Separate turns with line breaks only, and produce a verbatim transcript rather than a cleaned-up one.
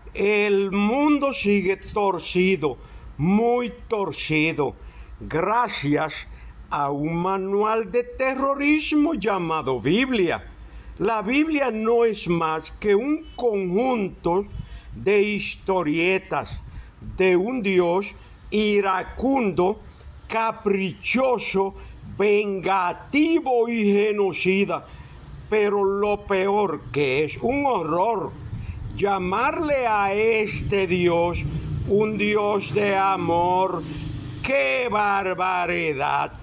El mundo sigue torcido, muy torcido, gracias a un manual de terrorismo llamado Biblia. La Biblia no es más que un conjunto de historietas de un Dios iracundo, caprichoso, vengativo y genocida. Pero lo peor, que es un horror, llamarle a este Dios un Dios de amor, ¡qué barbaridad!